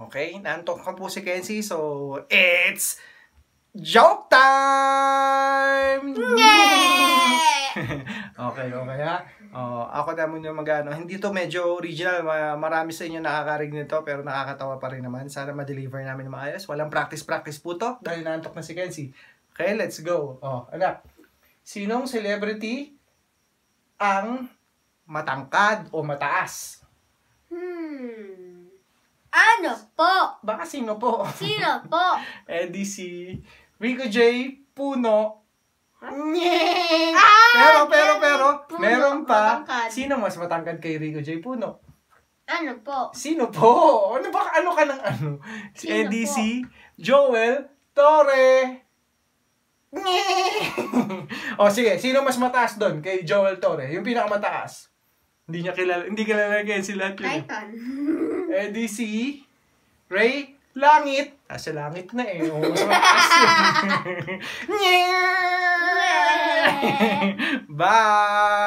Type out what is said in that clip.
Okay? Naantok ka po si Kenzie, so it's joke time! Okay ha? Ako naman yung mag-ano. Hindi to medyo original. Marami sa inyo nakakarinig nito, pero nakakatawa pa rin naman. Sana ma-deliver namin ng maayos. Walang practice po to dahil naantok na si Kenzie. Okay, let's go. Anak. Sinong celebrity ang matangkad o mataas? Ano po? Baka sino po? Sino po? Di si Rico J. Puno. Pero, Puno, meron pa. matangkad. Sino mas matangkad kay Rico J. Puno? Ano po? Sino po? Ano ka ng ano? Si Sino Eddie po? si Joel Torre. Sige, sino mas mataas doon kay Joel Torre? Yung pinakamataas. Hindi kilala kaya sila yun. Titan. Eddie si Ray Langit. Sa langit na eh. Mas mataas yun. Bye!